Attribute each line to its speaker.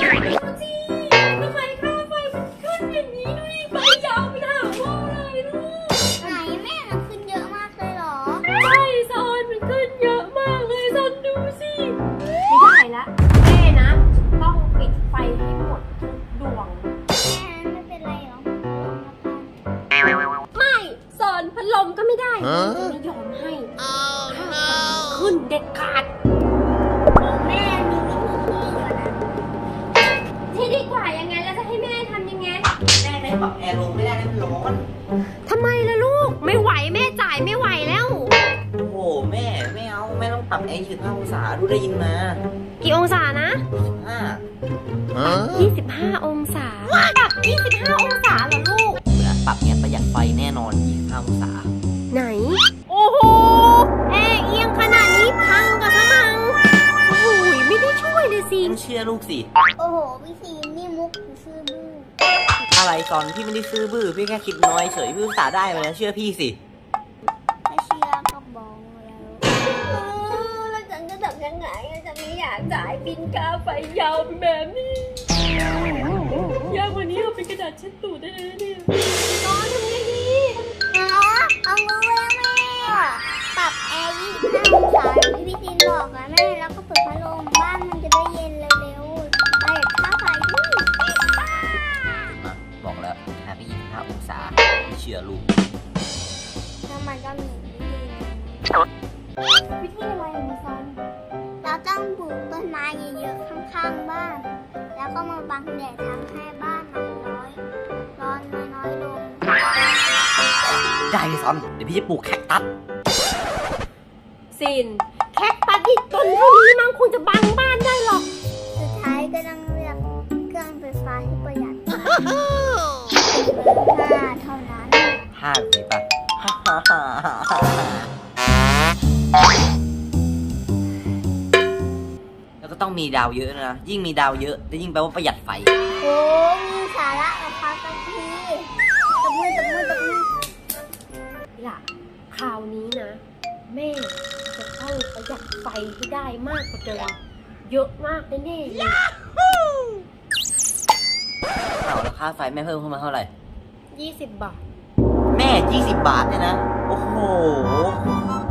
Speaker 1: สิทำไมค่าไฟมันขึ้นอย่างนี้ดูดิไฟยาวไปหาพ่อเลยลูก
Speaker 2: ไหนแม่มันขึ้นเยอะมากเลยเหรอ
Speaker 1: ใช่ซอนมันขึ้นเยอะมากเลยซอนดูสิไม่ได้ละแม่นะต้องปิดไฟให้หมดทุกดวง
Speaker 2: แม่ไม่เป็นไรหรอ
Speaker 1: ไม่ซอนพัดลมก็ไม่ได้ไม่ยอมให้ขึ้นเด็ดขาด
Speaker 2: แม่มีวิธีอยู่นะ
Speaker 1: ที่ดีกว่ายังไงแล้วจะให้แม่ทำยังไง
Speaker 3: แม่ไม่ปรับแอร์ลงไม่ได้นะมันร้อน
Speaker 1: ทำไมล่ะลูกไม่ไหวแม่จ่ายไม่ไหวแล้ว
Speaker 3: โอ้โหแม่ไม่เอาแม่ต้องปรับแอร์25 องศาดูได้ยินมา
Speaker 1: กี่องศานะ25 องศาปรับ25 องศาเหรอลูก
Speaker 3: เวลาปรับเนี้ยประหยัดไฟแน่นอน25 องศา
Speaker 1: ไหนโอ้โหแอร์เอียงขนาดนี้พังกับสมังโอ้โหไม่ได้ช่วยเลยสิ
Speaker 3: เชื่อลูกสิ
Speaker 2: โอ้โหพี่ซีนี่มุกซื่อบื้อ
Speaker 3: อะไรตอนพี่ไม่ได้ซื้อบื้อพี่แค่คิดน้อยเฉยพี่อุตส่าห์ได้มาแล้วเชื่อพี่สิ
Speaker 2: ถ้าเชื่อก็บอกแล้วฉันจะทำยังไงฉันไม่อยากจ่ายบินค่าไฟยาวเป็นแบบนี้
Speaker 1: ยากกว่านี้เอาเป็นกระดาษเช็ดตูดได้เลยเนี่ยตอนทำไงดี
Speaker 2: เอามือแล้วแม่ปรับแอร์25 องศาที่พี่ซีบอกนะแม่แล้วก็เปิดพัดลมบ้านมันจะได้เย็นเร็วๆประหยัดค่าไฟด้วย
Speaker 3: บอกแล้วหาไป25 องศาเชื่อลูก
Speaker 2: แล้วมันก็มี
Speaker 1: วิธีอะไรมีซัน
Speaker 2: เราต้องปลูกต้นไม้เยอะๆข้างๆบ้านแล้วก็มาบังแดดทำให้บ้านมันร้อนน้อยลง
Speaker 3: ได้เลยซอนเดี๋ยวพี่จะปลูกแคคตัส
Speaker 1: สินแคคตัสอีกต้นเท่านี้มั้งคงจะบังบ้านได้หรอก
Speaker 2: สุดท้ายก็ต้องเลือกเครื่องไฟฟ้าที่ประหยัดเบอร์5เท่านั้น
Speaker 3: 5สิป่ะแล้วก็ต้องมีดาวเยอะนะยิ่งมีดาวเยอะจะยิ่งแปลว่าประหยัดไฟ
Speaker 2: โอ้มีสาระกับเขาสักทีตบมือ
Speaker 1: ล่ะคราวนี้นะแม่จะต้องประหยัดไฟให้ได้มากกว่าเดิมเยอะมากแน่ๆเลย
Speaker 3: แล้วค่าไฟแม่เพิ่มเข้ามาเท่าไหร่
Speaker 1: 20 บาท
Speaker 3: แม่20 บาทเนี่ยนะโอ้โห